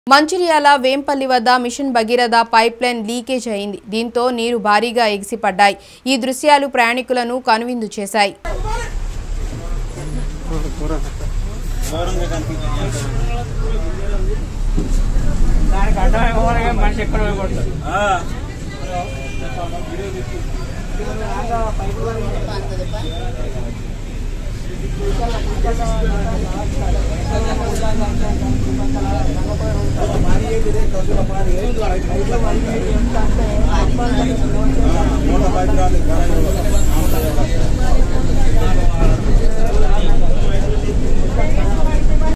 మంచిర్యాల వేంపల్లి వద్ద machine Bhagiratha pipeline leakage అయింది. దీంతో నీరు భారీగా ఎగిసిపడ్డాయి. ఈ దృశ్యాలు ప్రయాణికులను కనువిందు చేశాయి.